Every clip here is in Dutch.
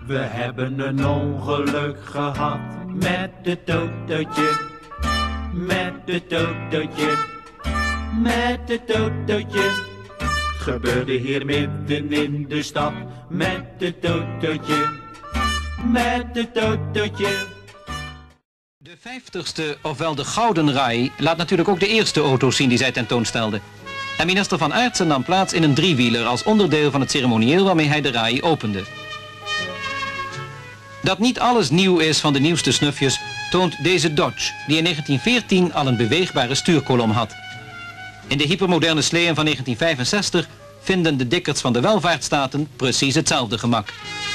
We hebben een ongeluk gehad met het autootje, met het autootje, met het autootje. Gebeurde hier midden in de stad met het autootje, met het autootje. De 50ste, ofwel de Gouden Rai, laat natuurlijk ook de eerste auto's zien die zij tentoonstelde. En minister Van Aertsen nam plaats in een driewieler als onderdeel van het ceremonieel waarmee hij de Rai opende. Dat niet alles nieuw is van de nieuwste snufjes toont deze Dodge, die in 1914 al een beweegbare stuurkolom had. In de hypermoderne sleeën van 1965 vinden de dikkerts van de welvaartsstaten precies hetzelfde gemak.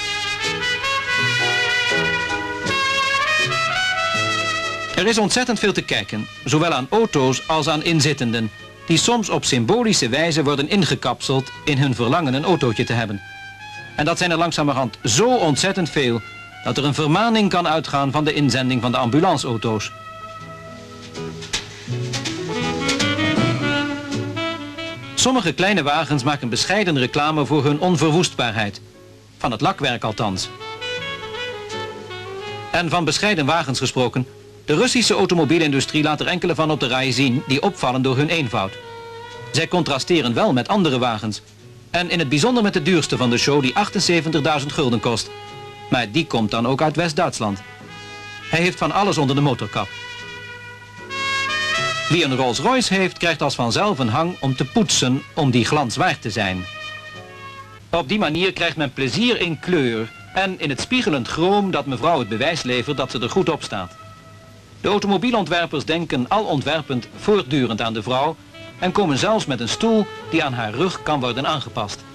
Er is ontzettend veel te kijken, zowel aan auto's als aan inzittenden, die soms op symbolische wijze worden ingekapseld in hun verlangen een autootje te hebben. En dat zijn er langzamerhand zo ontzettend veel, dat er een vermaning kan uitgaan van de inzending van de ambulanceauto's. Sommige kleine wagens maken bescheiden reclame voor hun onverwoestbaarheid. Van het lakwerk althans. En van bescheiden wagens gesproken, de Russische automobielindustrie laat er enkele van op de rij zien die opvallen door hun eenvoud. Zij contrasteren wel met andere wagens. En in het bijzonder met de duurste van de show die 78.000 gulden kost. Maar die komt dan ook uit West-Duitsland. Hij heeft van alles onder de motorkap. Wie een Rolls-Royce heeft, krijgt als vanzelf een hang om te poetsen om die glans waard te zijn. Op die manier krijgt men plezier in kleur en in het spiegelend chroom dat mevrouw het bewijs levert dat ze er goed op staat. De automobielontwerpers denken al ontwerpend voortdurend aan de vrouw en komen zelfs met een stoel die aan haar rug kan worden aangepast.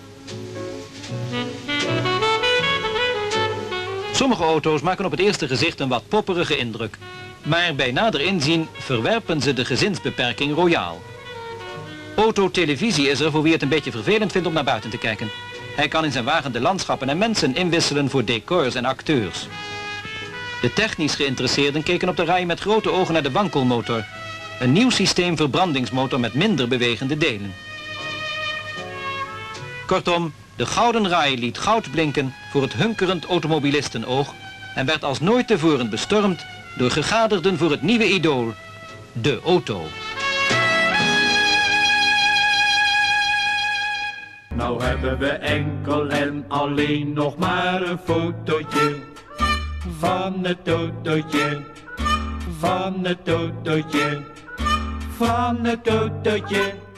Sommige auto's maken op het eerste gezicht een wat popperige indruk. Maar bij nader inzien verwerpen ze de gezinsbeperking royaal. Autotelevisie is er voor wie het een beetje vervelend vindt om naar buiten te kijken. Hij kan in zijn wagen de landschappen en mensen inwisselen voor decors en acteurs. De technisch geïnteresseerden keken op de rij met grote ogen naar de wankelmotor. Een nieuw systeem verbrandingsmotor met minder bewegende delen. Kortom, de Gouden Rai liet goud blinken voor het hunkerend automobilistenoog en werd als nooit tevoren bestormd door gegaderden voor het nieuwe idool, de auto. Nou hebben we enkel en alleen nog maar een fotootje van het autootje, van het autootje, van het autootje.